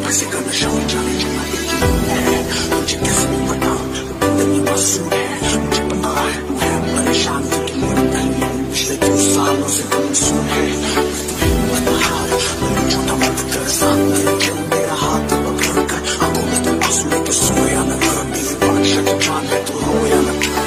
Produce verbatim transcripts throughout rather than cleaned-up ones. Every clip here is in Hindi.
किसी का नशा हो जाने चला एक ही है, मुझे कैसे नहीं पता कितनी मासूम है, मुझे पता है तू है परेशान क्योंकि मेरी पहली पिछले दो सालों से तुम सुन है, तुम्हें पता हाल मैंने छोटा मत कर साथ मेरे चल मेरा हाथ पकड़ कर आंखों में तुम आंसू लेके सोया न कर, मेरी बादशाह की जान है तू रोया न कर।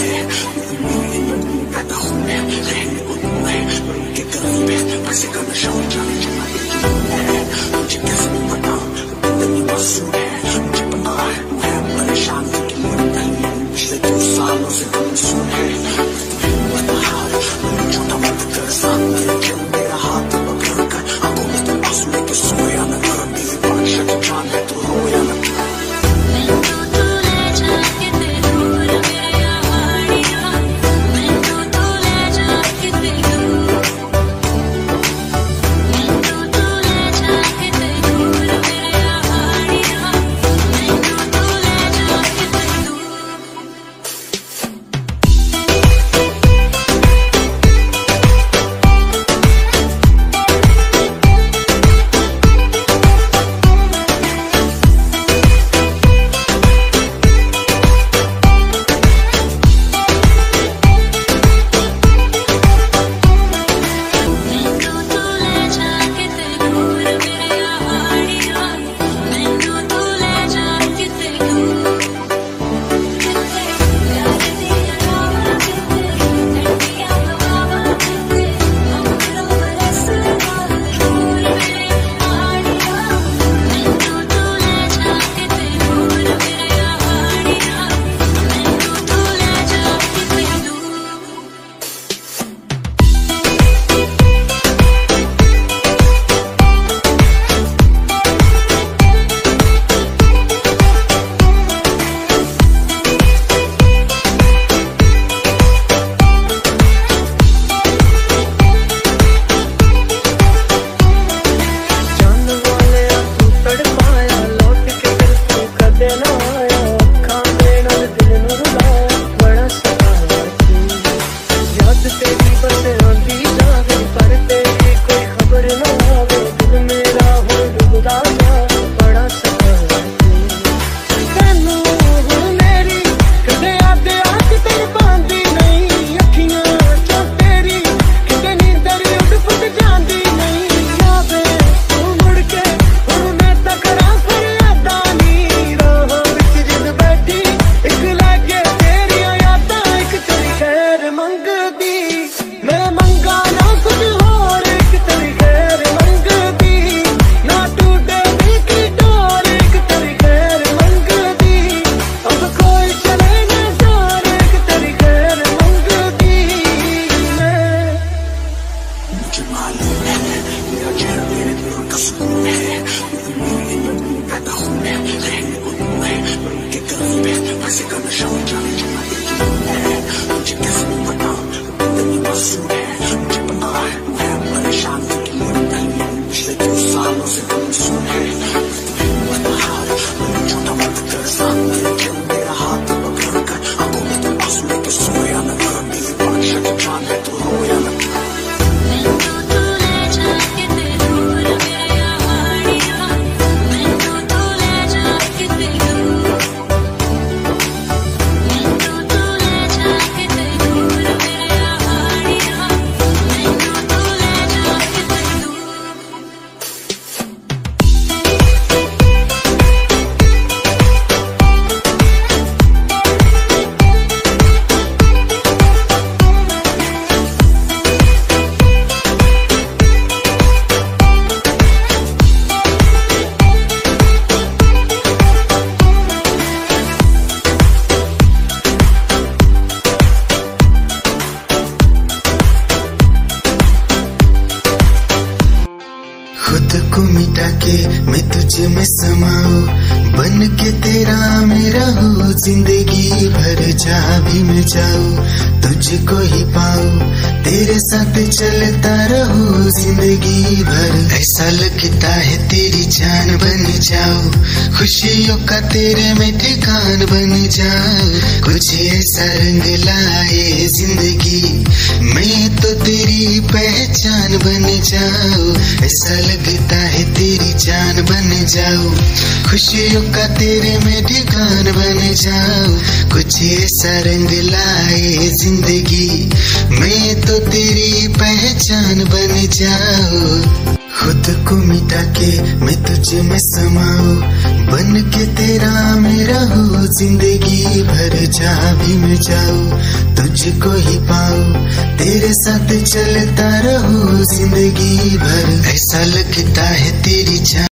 है, मेरी नदी पैदा हूँ मैं, रहने को दूर है, मैं उनके करीब है, पैसे का नशा हो जाने चला है, मुझे कैसे नहीं पता, जिंदगी मासूम है, मुझे पता है, वो है परेशान क्योंकि मेरी पहली पिछले दो सालों से कम सुन है, पता हाल, मैंने छोटा मत कर साथ मेरे खेल मेरा हाथ पकड़ कर, आंखों में तो आंसू लेके सोया न कर, मेरी बादशाह की जान है तो रोया न कर। मैं तुझ में समाऊं, बन के तेरा मेरा हूँ, जिंदगी भर जहाँ भी मैं जाऊँ तुझको ही पाऊँ, तेरे साथ चलता रहूँ जिंदगी भर। ऐसा लगता है तेरी जान बन जाऊँ, खुशियों का तेरे में ठिकान बन जाऊँ, कुछ ऐसा रंग लाए जिंदगी मैं तो तेरी पहचान बन जाऊँ। ऐसा लगता है तेरी जान बन जाऊँ, खुशियों का तेरे में ठिकान बन जाऊँ, कुछ ऐसा रंग लाए जिंदगी मैं तो तेरी पहचान बन जाऊँ। खुद को मिटा के मैं तुझ में समाऊं, बन के तेरा मेरा रहूं जिंदगी भर जहाँ भी मैं जाऊं तुझको ही पाऊं, तेरे साथ चलता रहूं जिंदगी भर। ऐसा लगता है तेरी